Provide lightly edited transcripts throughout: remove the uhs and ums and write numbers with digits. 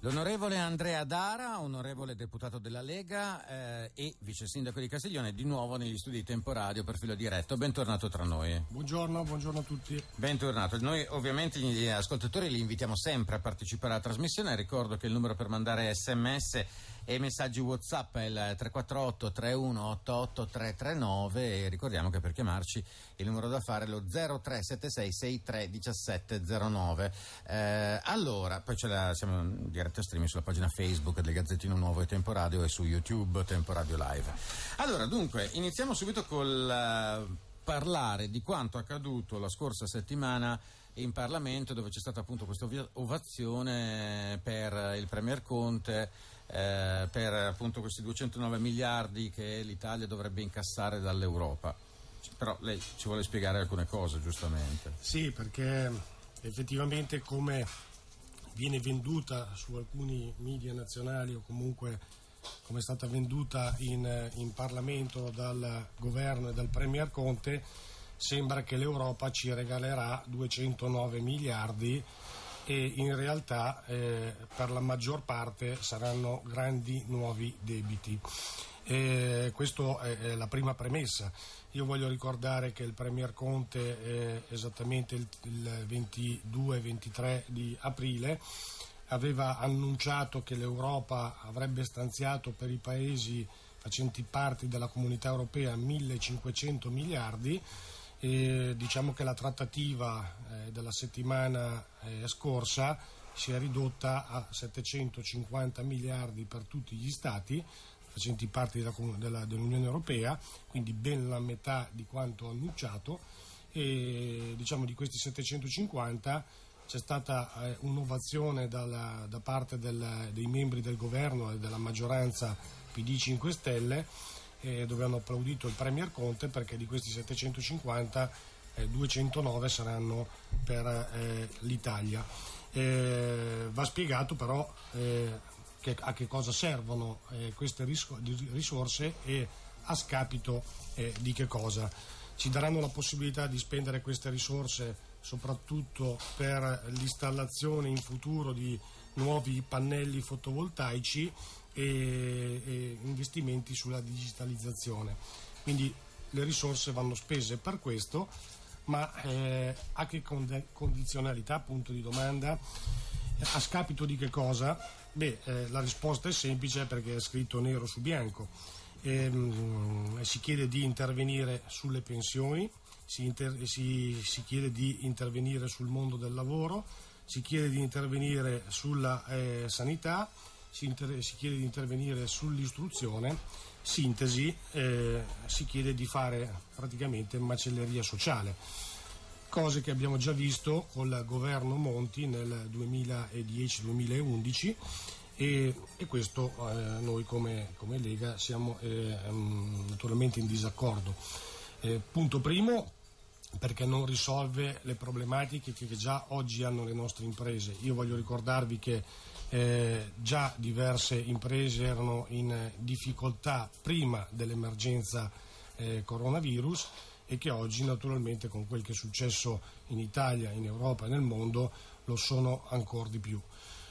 L'onorevole Andrea Dara, onorevole deputato della Lega e vice sindaco di Castiglione, di nuovo negli studi di Temporadio per filo diretto. Bentornato tra noi. Buongiorno a tutti. Bentornato. Noi ovviamente gli ascoltatori li invitiamo sempre a partecipare alla trasmissione. Ricordo che il numero per mandare sms e messaggi WhatsApp è il 348 3188 339 e ricordiamo che per chiamarci il numero da fare è lo 0376 63 17 09. Allora, poi siamo in diretta streaming sulla pagina Facebook del Gazzettino Nuovo e Temporadio e su YouTube Temporadio Live. Allora, dunque, iniziamo subito col parlare di quanto accaduto la scorsa settimana in Parlamento, dove c'è stata appunto questa ovazione per il Premier Conte, per appunto questi 209 miliardi che l'Italia dovrebbe incassare dall'Europa. Però lei ci vuole spiegare alcune cose, giustamente. Sì, perché effettivamente come viene venduta su alcuni media nazionali o comunque come è stata venduta in Parlamento dal governo e dal Premier Conte, sembra che l'Europa ci regalerà 209 miliardi e in realtà per la maggior parte saranno grandi nuovi debiti. Questa è la prima premessa. Io voglio ricordare che il Premier Conte esattamente il 22-23 di aprile aveva annunciato che l'Europa avrebbe stanziato per i paesi facenti parte della Comunità Europea 1.500 miliardi e diciamo che la trattativa della settimana scorsa si è ridotta a 750 miliardi per tutti gli Stati facenti parte dell'Unione Europea, quindi ben la metà di quanto annunciato, e diciamo di questi 750 c'è stata un'ovazione da parte dei membri del governo e della maggioranza PD 5 Stelle, dove hanno applaudito il Premier Conte, perché di questi 750 209 saranno per l'Italia. Va spiegato però a che cosa servono queste risorse e a scapito di che cosa. Ci daranno la possibilità di spendere queste risorse soprattutto per l'installazione in futuro di nuovi pannelli fotovoltaici e investimenti sulla digitalizzazione. Quindi le risorse vanno spese per questo, ma a che condizionalità, punto di domanda, a scapito di che cosa? La risposta è semplice, perché è scritto nero su bianco. Si chiede di intervenire sulle pensioni, si chiede di intervenire sul mondo del lavoro, si chiede di intervenire sulla sanità, si chiede di intervenire sull'istruzione. Sintesi, si chiede di fare praticamente macelleria sociale, cose che abbiamo già visto col governo Monti nel 2010-2011 e questo noi come Lega siamo naturalmente in disaccordo. Punto primo, perché non risolve le problematiche che già oggi hanno le nostre imprese. Io voglio ricordarvi che già diverse imprese erano in difficoltà prima dell'emergenza coronavirus e che oggi naturalmente con quel che è successo in Italia, in Europa e nel mondo lo sono ancora di più.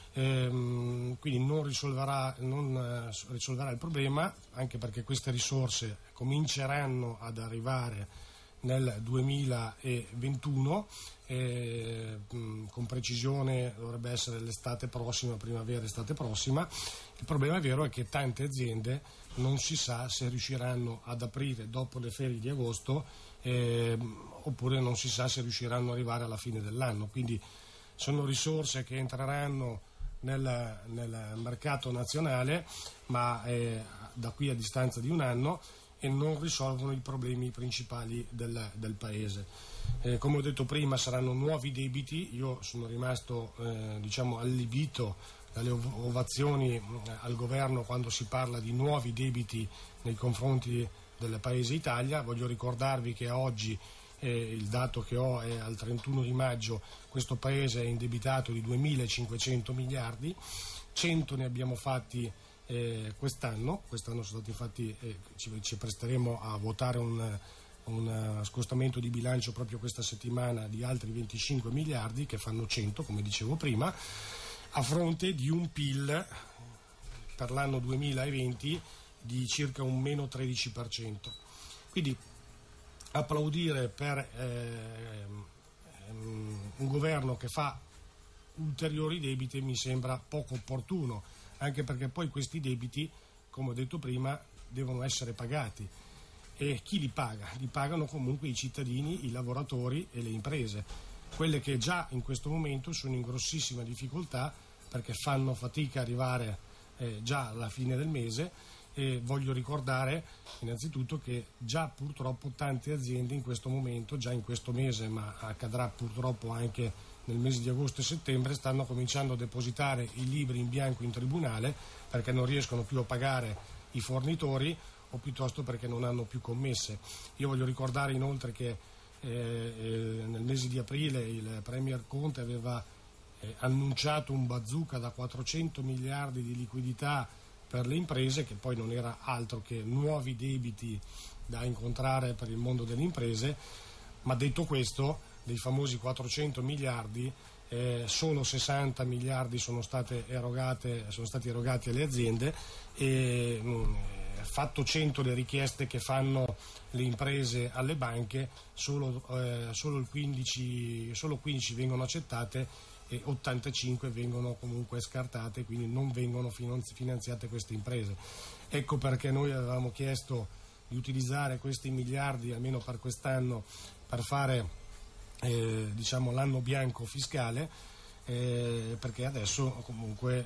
Quindi non risolverà il problema, anche perché queste risorse cominceranno ad arrivare nel 2021, con precisione dovrebbe essere l'estate prossima, primavera, estate prossima. Il problema vero è che tante aziende non si sa se riusciranno ad aprire dopo le ferie di agosto oppure non si sa se riusciranno ad arrivare alla fine dell'anno. Quindi sono risorse che entreranno nel mercato nazionale, ma da qui a distanza di un anno, e non risolvono i problemi principali del Paese. Come ho detto prima, saranno nuovi debiti. Io sono rimasto allibito dalle ovazioni al governo quando si parla di nuovi debiti nei confronti del Paese Italia. Voglio ricordarvi che oggi il dato che ho è al 31 di maggio, questo Paese è indebitato di 2.500 miliardi, 100 ne abbiamo fatti quest'anno sono stati fatti, ci presteremo a votare un scostamento di bilancio proprio questa settimana di altri 25 miliardi che fanno 100, come dicevo prima. a fronte di un PIL per l'anno 2020 di circa un meno 13%. Quindi applaudire per un governo che fa ulteriori debiti mi sembra poco opportuno, anche perché poi questi debiti, come ho detto prima, devono essere pagati. E chi li paga? Li pagano comunque i cittadini, i lavoratori e le imprese, quelle che già in questo momento sono in grossissima difficoltà perché fanno fatica ad arrivare già alla fine del mese. E voglio ricordare innanzitutto che già purtroppo tante aziende in questo momento, già in questo mese, ma accadrà purtroppo anche nel mese di agosto e settembre, stanno cominciando a depositare i libri in bianco in tribunale perché non riescono più a pagare i fornitori o piuttosto perché non hanno più commesse. Io voglio ricordare inoltre che nel mese di aprile il Premier Conte aveva annunciato un bazooka da 400 miliardi di liquidità per le imprese, che poi non era altro che nuovi debiti da incontrare per il mondo delle imprese. Ma detto questo, dei famosi 400 miliardi, solo 60 miliardi sono stati erogati alle aziende, e fatto 100 le richieste che fanno le imprese alle banche, solo 15 vengono accettate e 85 vengono comunque scartate, quindi non vengono finanziate queste imprese. Ecco perché noi avevamo chiesto di utilizzare questi miliardi almeno per quest'anno per fare l'anno bianco fiscale, perché adesso comunque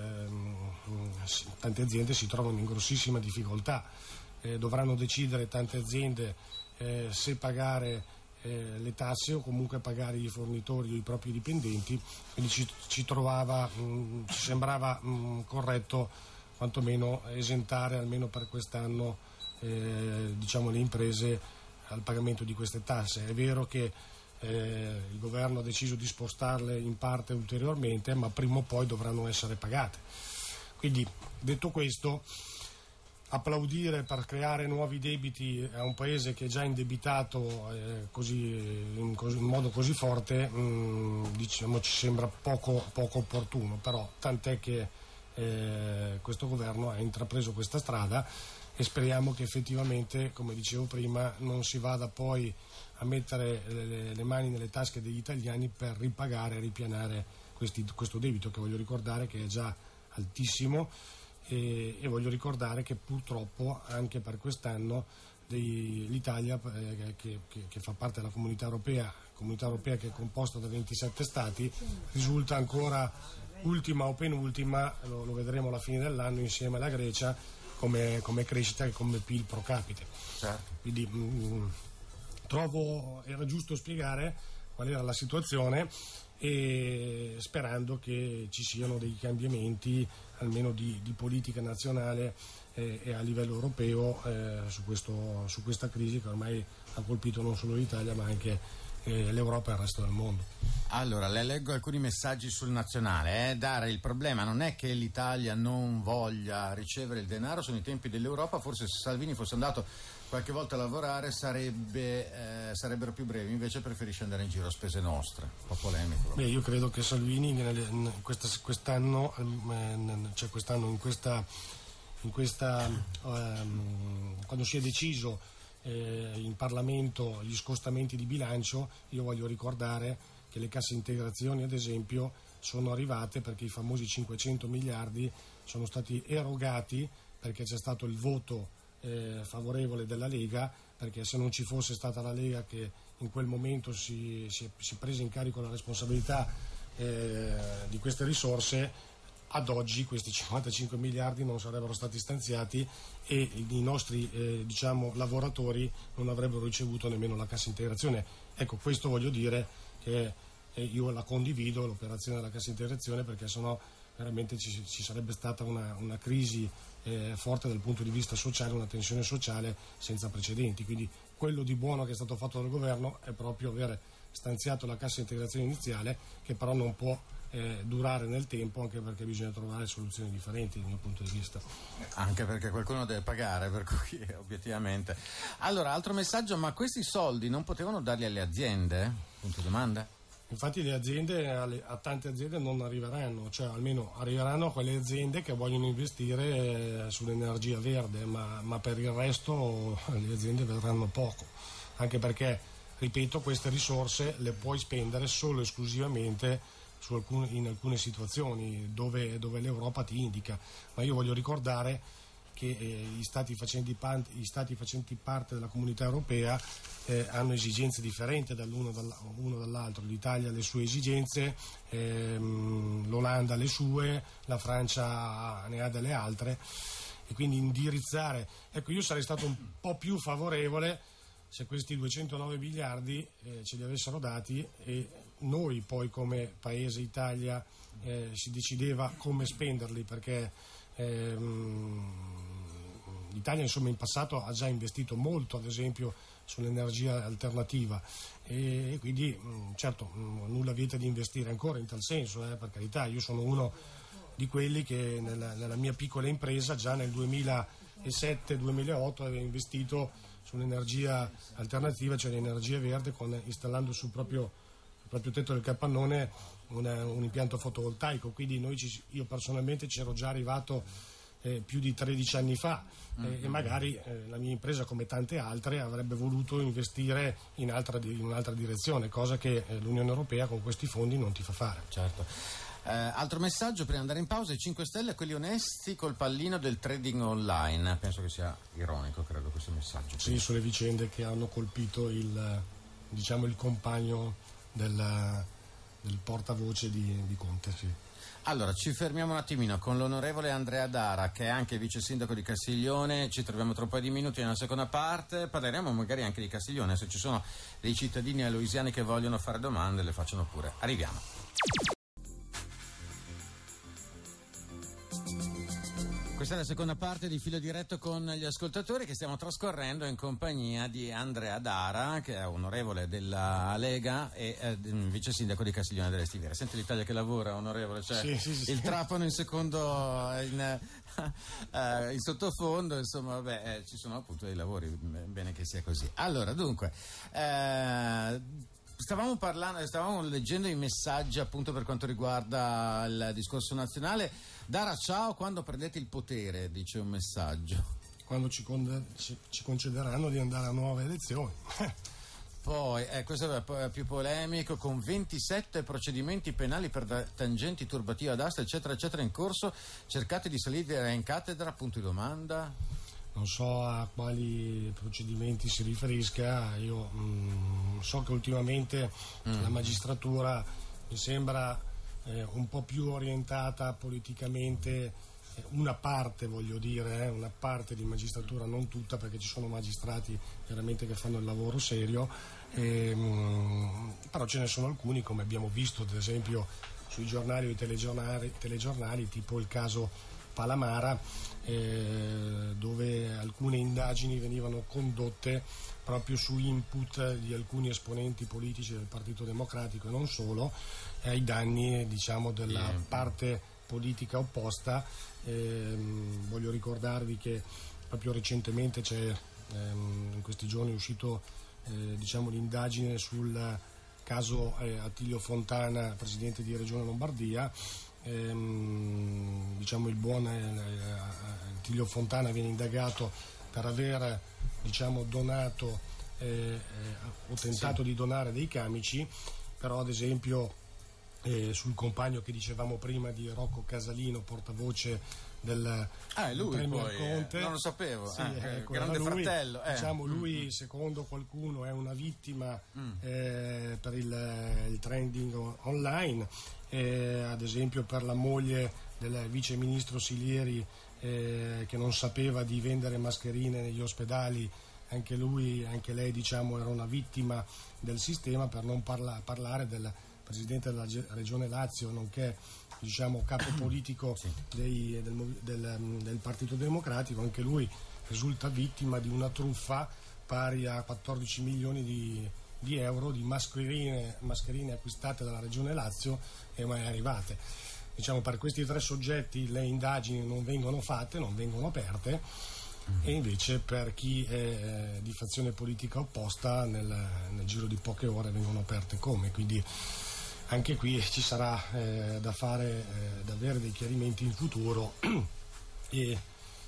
tante aziende si trovano in grossissima difficoltà, dovranno decidere tante aziende se pagare le tasse o comunque pagare i fornitori o i propri dipendenti, quindi ci sembrava corretto quantomeno esentare almeno per quest'anno le imprese al pagamento di queste tasse. È vero che il governo ha deciso di spostarle in parte ulteriormente, ma prima o poi dovranno essere pagate. Quindi, detto questo, applaudire per creare nuovi debiti a un paese che è già indebitato in modo così forte, ci sembra poco opportuno, però tant'è che questo governo ha intrapreso questa strada e speriamo che effettivamente, come dicevo prima, non si vada poi a mettere le mani nelle tasche degli italiani per ripagare e ripianare questo debito, che voglio ricordare che è già altissimo. E voglio ricordare che purtroppo anche per quest'anno l'Italia, che fa parte della comunità europea che è composta da 27 stati, risulta ancora ultima o penultima, lo vedremo alla fine dell'anno insieme alla Grecia, come crescita e come PIL pro capite. Certo. Quindi trovo era giusto spiegare qual era la situazione, e sperando che ci siano dei cambiamenti almeno di politica nazionale e a livello europeo su questa crisi che ormai ha colpito non solo l'Italia ma anche l'Europa e il resto del mondo. Allora, le leggo alcuni messaggi sul nazionale. Dare il problema non è che l'Italia non voglia ricevere il denaro, sono i tempi dell'Europa, forse se Salvini fosse andato qualche volta a lavorare sarebbero più brevi, invece preferisce andare in giro a spese nostre. Un po' polemico. Beh, io credo che Salvini quest'anno quando si è deciso in Parlamento gli scostamenti di bilancio, io voglio ricordare che le casse integrazioni ad esempio sono arrivate perché i famosi 500 miliardi sono stati erogati perché c'è stato il voto favorevole della Lega, perché se non ci fosse stata la Lega che in quel momento si prese in carico la responsabilità di queste risorse, ad oggi questi 55 miliardi non sarebbero stati stanziati e i nostri lavoratori non avrebbero ricevuto nemmeno la cassa integrazione. Ecco, questo voglio dire che io la condivido, l'operazione della cassa integrazione, perché sennò veramente ci sarebbe stata una crisi forte dal punto di vista sociale, una tensione sociale senza precedenti. Quindi quello di buono che è stato fatto dal governo è proprio aver stanziato la cassa integrazione iniziale, che però non può durare nel tempo, anche perché bisogna trovare soluzioni differenti dal mio punto di vista. Anche perché qualcuno deve pagare, per cui obiettivamente. Allora, altro messaggio: ma questi soldi non potevano darli alle aziende? Punto domanda. Infatti le aziende, a tante aziende non arriveranno, cioè almeno arriveranno a quelle aziende che vogliono investire sull'energia verde, ma per il resto le aziende vedranno poco, anche perché, ripeto, queste risorse le puoi spendere solo esclusivamente in alcune situazioni dove l'Europa ti indica, ma io voglio ricordare che gli stati facenti parte della comunità europea hanno esigenze differenti uno dall'altro. L'Italia ha le sue esigenze, l'Olanda le sue, la Francia ne ha delle altre, e quindi indirizzare, ecco, io sarei stato un po' più favorevole se questi 209 miliardi ce li avessero dati e noi poi come Paese Italia si decideva come spenderli, perché l'Italia insomma in passato ha già investito molto, ad esempio sull'energia alternativa, e quindi certo nulla vieta di investire ancora in tal senso, per carità. Io sono uno di quelli che nella mia piccola impresa già nel 2007-2008 aveva investito sull'energia alternativa, cioè l'energia verde, installando sul proprio tetto del capannone un impianto fotovoltaico. Quindi io personalmente ci ero già arrivato più di 13 anni fa, e magari la mia impresa, come tante altre, avrebbe voluto investire in un'altra direzione, cosa che l'Unione Europea con questi fondi non ti fa fare. Certo. Altro messaggio prima di andare in pausa: i 5 Stelle, quelli onesti col pallino del trading online. Penso che sia ironico, credo, questo messaggio. Sì, sulle vicende che hanno colpito il compagno del portavoce di Conte, sì. Allora, ci fermiamo un attimino con l'onorevole Andrea Dara, che è anche vice sindaco di Castiglione. Ci troviamo tra un paio di minuti nella seconda parte, parleremo magari anche di Castiglione. Se ci sono dei cittadini aloisiani che vogliono fare domande, le facciano pure. Arriviamo. Questa è la seconda parte di Filo Diretto con gli ascoltatori, che stiamo trascorrendo in compagnia di Andrea Dara, che è onorevole della Lega e vice sindaco di Castiglione delle Stiviere. Sente l'Italia che lavora, onorevole? Cioè, sì. Il trapano in secondo in sottofondo, insomma, ci sono appunto dei lavori, bene che sia così. Allora, dunque, stavamo leggendo i messaggi appunto per quanto riguarda il discorso nazionale. Dara, ciao, quando prendete il potere, dice un messaggio. Quando ci concederanno di andare a nuove elezioni. Poi, questo è più polemico, con 27 procedimenti penali per tangenti turbative ad asta, eccetera, eccetera, in corso, cercate di salire in cattedra, punto di domanda. Non so a quali procedimenti si riferisca, io so che ultimamente la magistratura mi sembra un po' più orientata politicamente, una parte di magistratura, non tutta, perché ci sono magistrati veramente che fanno il lavoro serio, però ce ne sono alcuni, come abbiamo visto ad esempio sui giornali o i telegiornali, tipo il caso Palamara, dove alcune indagini venivano condotte proprio su input di alcuni esponenti politici del Partito Democratico e non solo, ai danni della parte politica opposta. Voglio ricordarvi che proprio recentemente in questi giorni è uscito l'indagine sul caso Attilio Fontana, presidente di Regione Lombardia. Il buon Attilio Fontana viene indagato per aver donato o tentato di donare dei camici, però ad esempio sul compagno che dicevamo prima di Rocco Casalino, portavoce del Premier Conte, non lo sapevo, grande lui, fratello. Lui secondo qualcuno è una vittima per il trending online, ad esempio per la moglie del vice ministro Silieri, che non sapeva di vendere mascherine negli ospedali, anche lei era una vittima del sistema, per non parlare del presidente della Regione Lazio, nonché capo politico del Partito Democratico. Anche lui risulta vittima di una truffa pari a 14 milioni di euro di mascherine acquistate dalla Regione Lazio e mai arrivate. Per questi tre soggetti le indagini non vengono aperte, e invece per chi è di fazione politica opposta nel giro di poche ore vengono aperte. Quindi anche qui ci sarà da fare, da avere dei chiarimenti in futuro e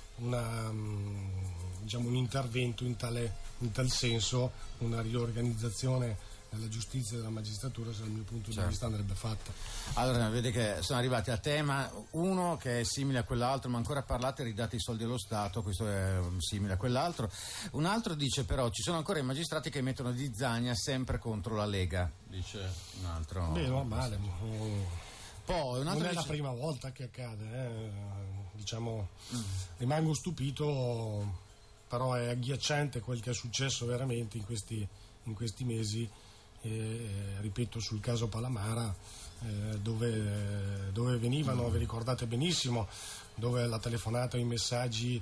un intervento in tal senso, una riorganizzazione della giustizia e della magistratura, dal mio punto di vista andrebbe fatta. Allora, vede che sono arrivati a tema, uno che è simile a quell'altro, ma ancora parlate, ridate i soldi allo Stato, questo è simile a quell'altro. Un altro dice però ci sono ancora i magistrati che mettono di zagna sempre contro la Lega, dice un altro. Beh, normale. Poi un altro non è la prima volta che accade, rimango stupito, però è agghiacciante quel che è successo veramente in questi mesi. Ripeto, sul caso Palamara, dove venivano, vi ricordate benissimo, dove la telefonata e i messaggi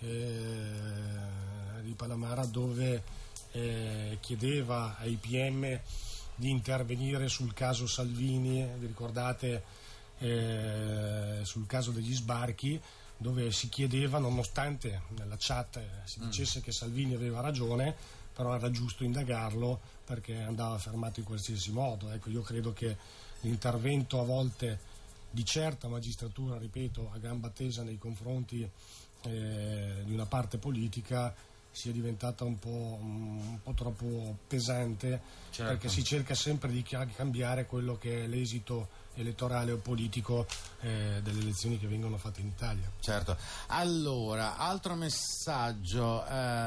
di Palamara, dove chiedeva ai PM di intervenire sul caso Salvini, vi ricordate, sul caso degli sbarchi, dove si chiedeva, nonostante nella chat si dicesse che Salvini aveva ragione, però era giusto indagarlo perché andava fermato in qualsiasi modo. Ecco, io credo che l'intervento a volte di certa magistratura, ripeto, a gamba tesa nei confronti di una parte politica sia diventata un po' troppo pesante, certo, perché si cerca sempre di cambiare quello che è l'esito elettorale o politico delle elezioni che vengono fatte in Italia. Certo. Allora, altro messaggio,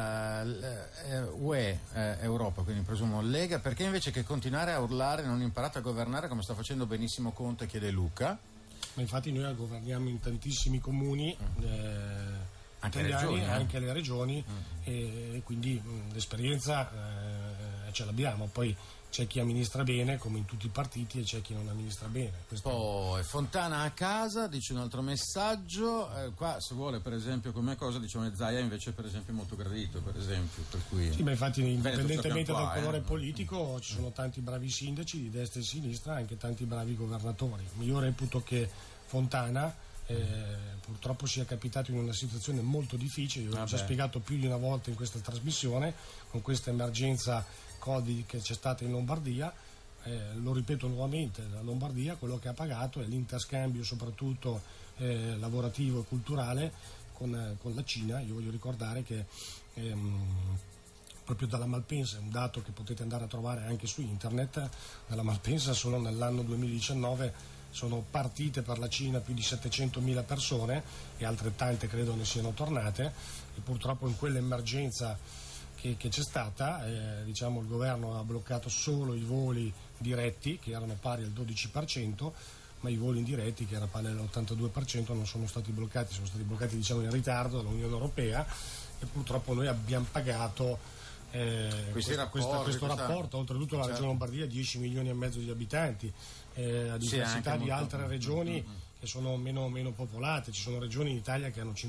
UE, Europa, quindi presumo Lega, perché invece che continuare a urlare non imparate a governare come sta facendo benissimo Conte, chiede Luca. Ma infatti noi governiamo in tantissimi comuni, anche italiani, regioni, anche le regioni, e quindi l'esperienza ce l'abbiamo. Poi c'è chi amministra bene, come in tutti i partiti, e c'è chi non amministra bene. Poi Fontana a casa, dice un altro messaggio, qua se vuole per esempio come cosa, diciamo Zaia invece per esempio è molto gradito, per esempio, per cui... Sì, ma infatti indipendentemente dal colore politico ci sono tanti bravi sindaci di destra e sinistra, anche tanti bravi governatori. Io reputo che Fontana purtroppo sia capitato in una situazione molto difficile, io ho già spiegato più di una volta in questa trasmissione, con questa emergenza Covid che c'è stata in Lombardia, lo ripeto nuovamente, la Lombardia quello che ha pagato è l'interscambio soprattutto lavorativo e culturale con la Cina. Io voglio ricordare che proprio dalla Malpensa, è un dato che potete andare a trovare anche su internet, dalla Malpensa solo nell'anno 2019 sono partite per la Cina più di 700.000 persone e altrettante credo ne siano tornate, e purtroppo in quell'emergenza che c'è stata, il governo ha bloccato solo i voli diretti che erano pari al 12%, ma i voli indiretti che era pari all'82% non sono stati bloccati, sono stati bloccati in ritardo dall'Unione Europea, e purtroppo noi abbiamo pagato questo rapporto. Oltretutto la regione Lombardia ha 10 milioni e mezzo di abitanti, a diversità di altre regioni che sono meno popolate. Ci sono regioni in Italia che hanno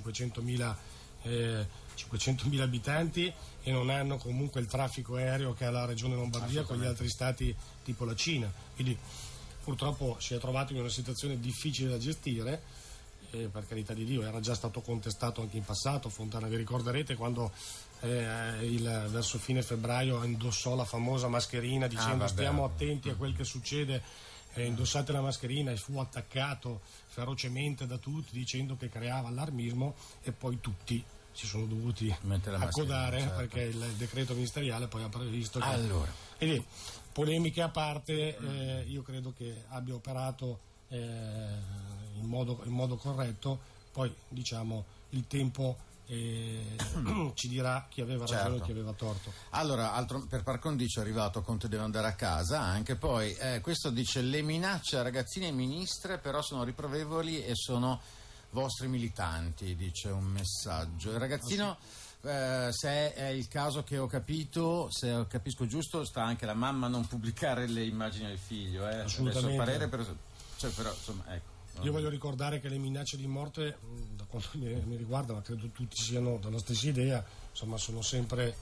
500.000 abitanti e non hanno comunque il traffico aereo che ha la regione Lombardia con gli altri stati tipo la Cina, quindi purtroppo si è trovato in una situazione difficile da gestire, per carità di Dio era già stato contestato anche in passato. Fontana, vi ricorderete quando verso fine febbraio indossò la famosa mascherina dicendo stiamo attenti a quel che succede, indossate la mascherina, e fu attaccato ferocemente da tutti dicendo che creava allarmismo, e poi tutti si sono dovuti accodare, certo, perché il decreto ministeriale poi ha previsto che... Allora, quindi, polemiche a parte, io credo che abbia operato in modo corretto. Poi il tempo ci dirà chi aveva ragione, certo, e chi aveva torto. Allora, per par condicio è arrivato Conte deve andare a casa, anche poi questo dice le minacce a ragazzine e ministre però sono riprovevoli e sono vostri militanti, dice un messaggio. Il ragazzino, se è il caso che ho capito, se capisco giusto, sta anche la mamma a non pubblicare le immagini del figlio, assolutamente. Adesso il parere però insomma, ecco. Io voglio ricordare che le minacce di morte, da quanto mi riguarda, ma credo tutti siano della stessa idea, insomma sono sempre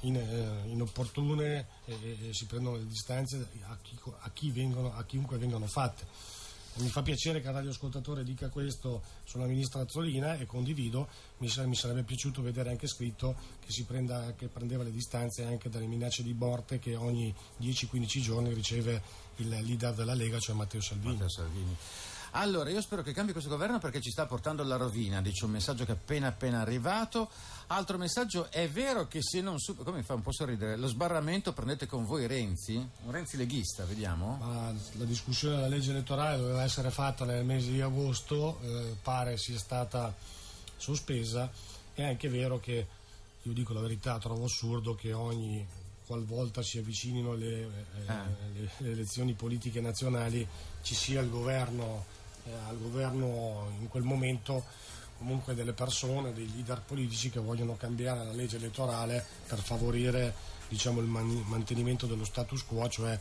inopportune e si prendono le distanze a chiunque vengano fatte. Mi fa piacere che il radioascoltatore dica questo sulla ministra Azzolina e condivido. Mi sarebbe piaciuto vedere anche scritto che prendeva le distanze anche dalle minacce di morte che ogni 10-15 giorni riceve il leader della Lega, cioè Matteo Salvini. Allora, io spero che cambi questo governo perché ci sta portando alla rovina, dice un messaggio che è appena arrivato. Altro messaggio: è vero che se non come mi fa un po' sorridere, lo sbarramento prendete con voi Renzi? Un Renzi leghista, vediamo. Ma la discussione della legge elettorale doveva essere fatta nel mese di agosto, pare sia stata sospesa. È anche vero che, io dico la verità, trovo assurdo che ogni qualvolta si avvicinino le elezioni politiche nazionali ci sia al governo in quel momento comunque delle persone, dei leader politici che vogliono cambiare la legge elettorale per favorire, diciamo, il mantenimento dello status quo, cioè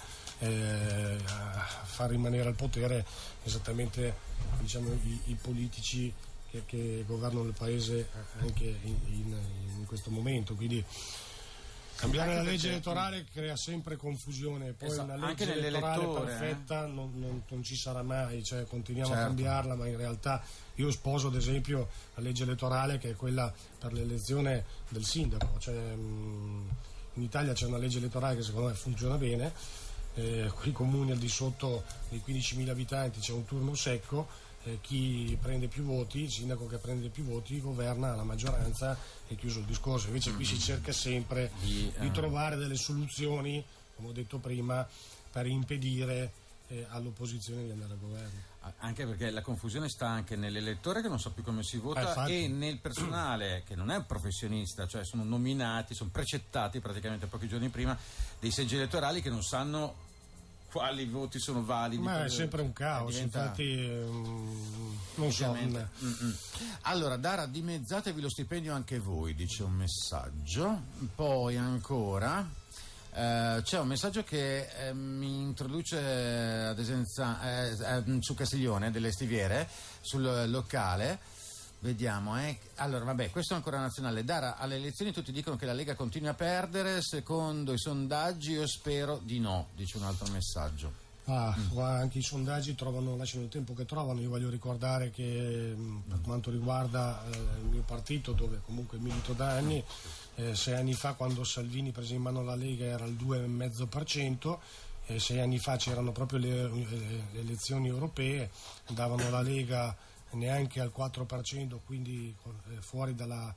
far rimanere al potere esattamente, diciamo, i politici che governano il paese anche in questo momento. Quindi cambiare la legge elettorale crea sempre confusione, poi una legge elettorale perfetta non ci sarà mai, cioè continuiamo a cambiarla, ma in realtà io sposo ad esempio la legge elettorale che è quella per l'elezione del sindaco, cioè in Italia c'è una legge elettorale che secondo me funziona bene, quei comuni al di sotto dei 15.000 abitanti c'è un turno secco. Chi prende più voti, il sindaco che prende più voti governa la maggioranza e chiuso il discorso. Invece qui si cerca sempre di trovare delle soluzioni, come ho detto prima, per impedire all'opposizione di andare al governo. Anche perché la confusione sta anche nell'elettore che non sa più come si vota e nel personale che non è un professionista, cioè sono nominati, sono precettati praticamente pochi giorni prima dei seggi elettorali che non sanno quali voti sono validi. Ma è sempre un caos, infatti non so. Allora, Dara, dimezzatevi lo stipendio anche voi, dice un messaggio. Poi ancora c'è un messaggio che mi introduce ad esempio su Castiglione delle Stiviere, sul locale. Vediamo, Allora, vabbè, questo è ancora nazionale. Dara, alle elezioni tutti dicono che la Lega continui a perdere, secondo i sondaggi io spero di no, dice un altro messaggio. Anche i sondaggi lasciano il tempo che trovano. Io voglio ricordare che per quanto riguarda il mio partito, dove comunque milito da anni, 6 anni fa quando Salvini prese in mano la Lega era al 2,5%, 6 anni fa c'erano proprio le elezioni europee, davano la Lega neanche al 4%, quindi fuori dalla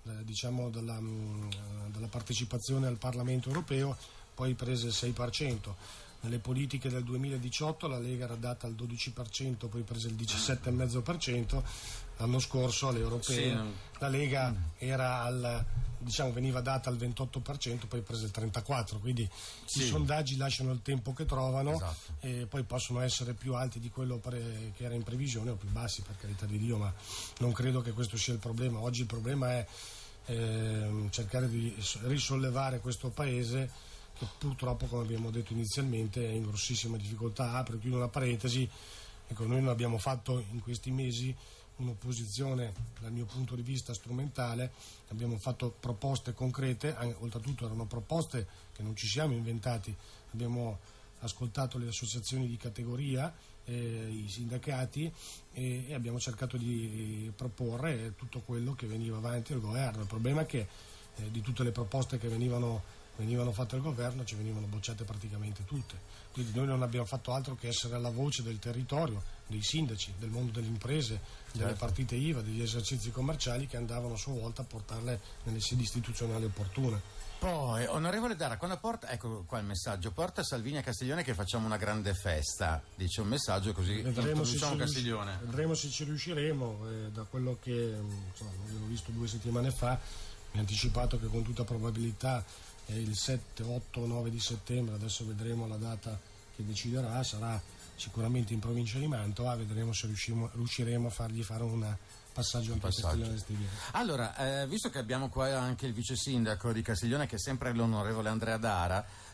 partecipazione al Parlamento europeo, poi prese il 6%. Nelle politiche del 2018 la Lega era data al 12%, poi prese il 17,5%. L'anno scorso alle europee la Lega era veniva data al 28%, poi prese il 34%, quindi i sondaggi lasciano il tempo che trovano, e poi possono essere più alti di quello che era in previsione o più bassi, per carità di Dio, ma non credo che questo sia il problema. Oggi il problema è cercare di risollevare questo paese che purtroppo, come abbiamo detto inizialmente, è in grossissima difficoltà. Apro e chiudo una parentesi: ecco, noi non abbiamo fatto in questi mesi un'opposizione dal mio punto di vista strumentale, abbiamo fatto proposte concrete, oltretutto erano proposte che non ci siamo inventati, abbiamo ascoltato le associazioni di categoria, i sindacati, e abbiamo cercato di proporre tutto quello che veniva avanti al governo. Il problema è che di tutte le proposte che venivano fatte al governo ci venivano bocciate praticamente tutte, quindi noi non abbiamo fatto altro che essere alla voce del territorio, dei sindaci, del mondo delle imprese, delle partite IVA, degli esercizi commerciali, che andavano a sua volta a portarle nelle sedi istituzionali opportune. Poi, onorevole Dara, quando ecco qua il messaggio, porta Salvini a Castiglione che facciamo una grande festa, dice un messaggio, così introduciamo Castiglione. Vedremo se ci riusciremo, da quello che avevo visto 2 settimane fa, mi ha anticipato che con tutta probabilità il 7, 8, 9 di settembre, adesso vedremo la data che deciderà, sarà sicuramente in provincia di Mantova, vedremo se riusciremo a fargli fare un passaggio anche a Castiglione Stiviere. Allora, visto che abbiamo qua anche il vice sindaco di Castiglione, che è sempre l'onorevole Andrea Dara,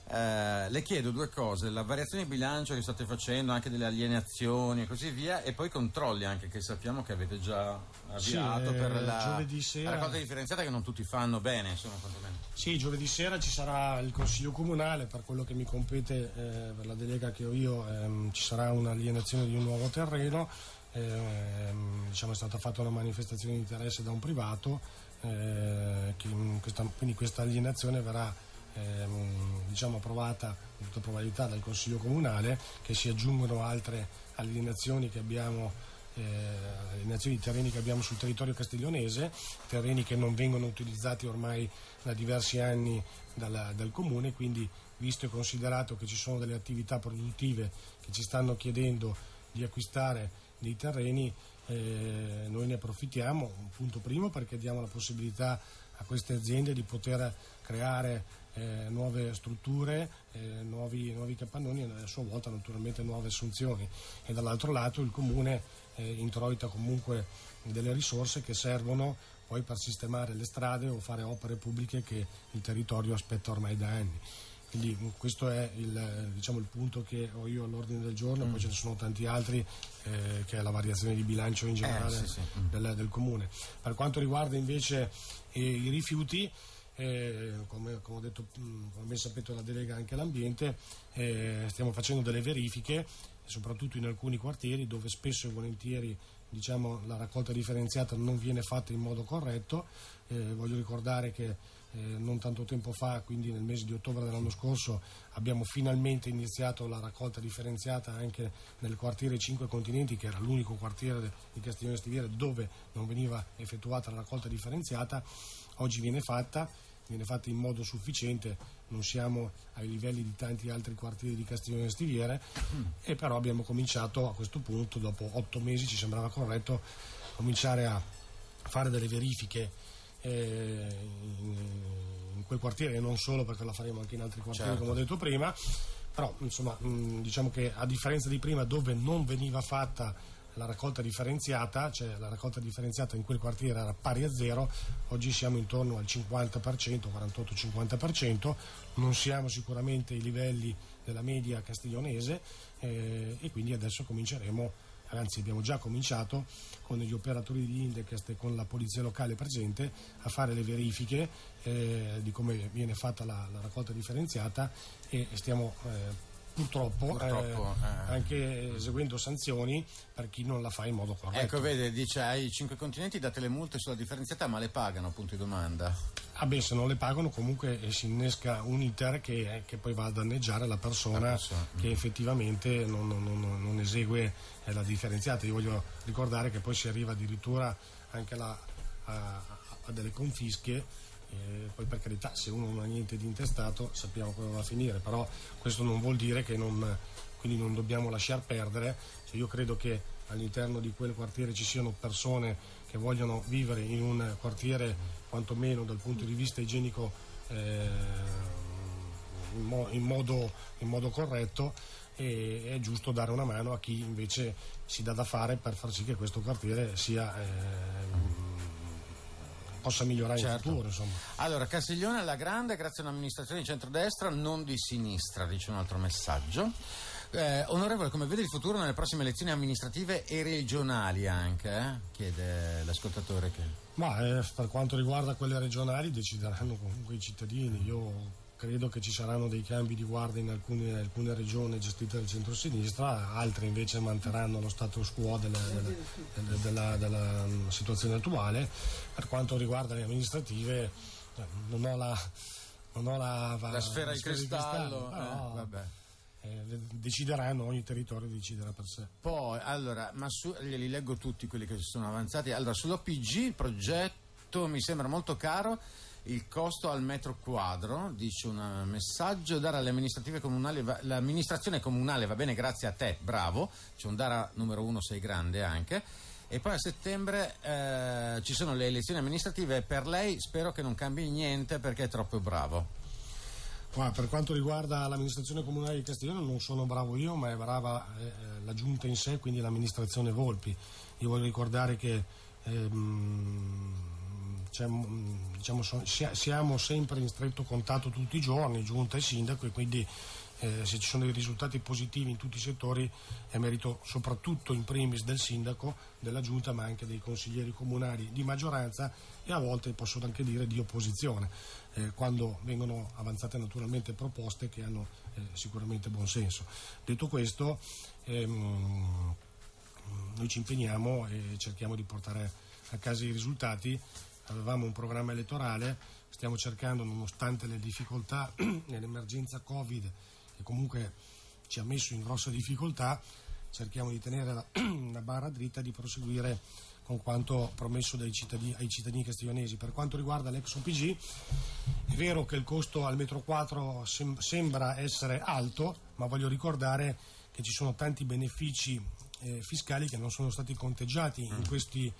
Le chiedo due cose: la variazione di bilancio che state facendo, anche delle alienazioni e così via, e poi i controlli anche che sappiamo che avete già avviato per la raccolta differenziata, che non tutti fanno bene, insomma, quantomeno. Sì, giovedì sera ci sarà il Consiglio Comunale. Per quello che mi compete, per la delega che ho io, ci sarà un'alienazione di un nuovo terreno. Diciamo è stata fatta una manifestazione di interesse da un privato, quindi questa alienazione verrà diciamo approvata in tutta probabilità dal Consiglio Comunale, che si aggiungono altre alienazioni che abbiamo, alienazioni di terreni che abbiamo sul territorio castiglionese, terreni che non vengono utilizzati ormai da diversi anni dal Comune. Quindi, visto e considerato che ci sono delle attività produttive che ci stanno chiedendo di acquistare dei terreni, noi ne approfittiamo, un punto primo, perché diamo la possibilità a queste aziende di poter creare nuove strutture, nuovi capannoni e a sua volta naturalmente nuove assunzioni, e dall'altro lato il Comune introita comunque delle risorse che servono poi per sistemare le strade o fare opere pubbliche che il territorio aspetta ormai da anni. Quindi questo è il punto che ho io all'ordine del giorno. Poi ce ne sono tanti altri, che è la variazione di bilancio in generale del Comune. Per quanto riguarda invece i rifiuti, come ho detto, come sapete, la delega anche all'ambiente, stiamo facendo delle verifiche, soprattutto in alcuni quartieri dove spesso e volentieri la raccolta differenziata non viene fatta in modo corretto. Voglio ricordare che non tanto tempo fa, quindi nel mese di ottobre dell'anno scorso, abbiamo finalmente iniziato la raccolta differenziata anche nel quartiere Cinque Continenti, che era l'unico quartiere di Castiglione Stiviere dove non veniva effettuata la raccolta differenziata. Oggi viene fatta in modo sufficiente, non siamo ai livelli di tanti altri quartieri di Castiglione Stiviere, e però abbiamo cominciato a questo punto, dopo 8 mesi ci sembrava corretto cominciare a fare delle verifiche in quel quartiere, e non solo, perché la faremo anche in altri quartieri, come ho detto prima. Però insomma, diciamo che a differenza di prima, dove non veniva fatta la raccolta differenziata, cioè la raccolta differenziata in quel quartiere era pari a zero, oggi siamo intorno al 50%, 48-50%, non siamo sicuramente ai livelli della media castiglionese, e quindi adesso cominceremo, anzi abbiamo già cominciato con gli operatori di Indecast e con la polizia locale presente a fare le verifiche di come viene fatta la raccolta differenziata, e stiamo purtroppo anche eseguendo sanzioni per chi non la fa in modo corretto. Ecco, vede, dice ai Cinque Continenti date le multe sulla differenziata, ma le pagano, punto di domanda. Se non le pagano comunque si innesca un iter che poi va a danneggiare la persona che effettivamente non esegue la differenziata. Io voglio ricordare che poi si arriva addirittura anche a delle confische. Poi, per carità, se uno non ha niente di intestato sappiamo come va a finire, però questo non vuol dire che quindi non dobbiamo lasciar perdere. Io credo che all'interno di quel quartiere ci siano persone che vogliono vivere in un quartiere quantomeno dal punto di vista igienico in modo corretto, e è giusto dare una mano a chi invece si dà da fare per far sì che questo quartiere possa migliorare in futuro, insomma. Allora, Castiglione alla grande grazie a un'amministrazione di centrodestra, non di sinistra, dice un altro messaggio. Onorevole, come vede il futuro nelle prossime elezioni amministrative e regionali anche? Chiede l'ascoltatore. Per quanto riguarda quelle regionali decideranno comunque i cittadini. Io credo che ci saranno dei cambi di guardia in alcune regioni gestite dal centro-sinistra, altre invece manterranno lo status quo della situazione attuale. Per quanto riguarda le amministrative, non ho la sfera di cristallo. Vabbè. Decideranno, ogni territorio deciderà per sé. Poi, allora, glieli leggo tutti quelli che si sono avanzati. Allora, sull'OPG il progetto mi sembra molto caro. Il costo al metro quadro, dice un messaggio. Dare alle amministrative comunali, l'amministrazione comunale va bene, grazie a te, bravo. C'è un Dara numero 1, sei grande anche. E poi a settembre ci sono le elezioni amministrative, e per lei spero che non cambi niente perché è troppo bravo. Per quanto riguarda l'amministrazione comunale di Castiglione, non sono bravo io, ma è brava la giunta in sé, quindi l'amministrazione Volpi. Io voglio ricordare che siamo sempre in stretto contatto tutti i giorni, giunta e sindaco, e quindi se ci sono dei risultati positivi in tutti i settori è merito soprattutto in primis del sindaco, della giunta, ma anche dei consiglieri comunali di maggioranza e a volte posso anche dire di opposizione, quando vengono avanzate naturalmente proposte che hanno sicuramente buon senso. Detto questo, noi ci impegniamo e cerchiamo di portare a casa i risultati. Avevamo un programma elettorale, stiamo cercando, nonostante le difficoltà nell'emergenza Covid, che comunque ci ha messo in grossa difficoltà, cerchiamo di tenere la barra dritta, di proseguire con quanto promesso ai cittadini castiglionesi. Per quanto riguarda l'ex OPG, è vero che il costo al metro quadro sembra essere alto, ma voglio ricordare che ci sono tanti benefici fiscali che non sono stati conteggiati in questi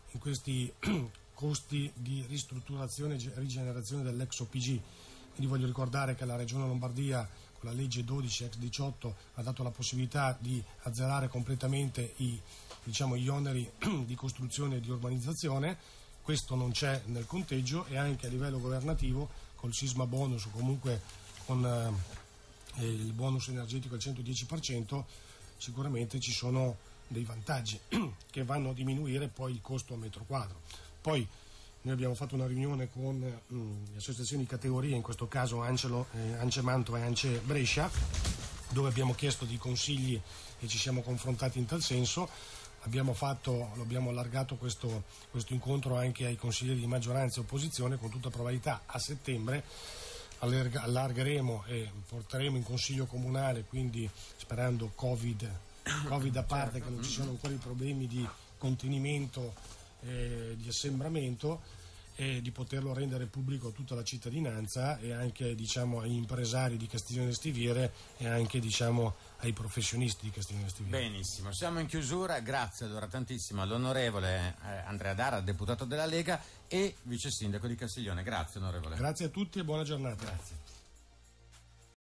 costi di ristrutturazione e rigenerazione dell'ex OPG. Quindi voglio ricordare che la Regione Lombardia con la legge 12 ex 18 ha dato la possibilità di azzerare completamente gli oneri di costruzione e di urbanizzazione. Questo non c'è nel conteggio, e anche a livello governativo col sisma bonus o comunque con il bonus energetico al 110% sicuramente ci sono dei vantaggi che vanno a diminuire poi il costo a metro quadro. Poi noi abbiamo fatto una riunione con le associazioni di categoria, in questo caso Ance Mantova e Ance Brescia, dove abbiamo chiesto dei consigli e ci siamo confrontati in tal senso. Abbiamo allargato questo incontro anche ai consiglieri di maggioranza e opposizione. Con tutta probabilità a settembre allargheremo e porteremo in consiglio comunale, quindi sperando Covid a parte, che non ci siano ancora i problemi di contenimento, di assembramento, e di poterlo rendere pubblico a tutta la cittadinanza e anche agli impresari di Castiglione Stiviere e anche ai professionisti di Castiglione Stiviere. Benissimo, siamo in chiusura. Grazie allora tantissimo all'onorevole Andrea Dara, deputato della Lega e vice sindaco di Castiglione. Grazie onorevole. Grazie a tutti e buona giornata. Grazie.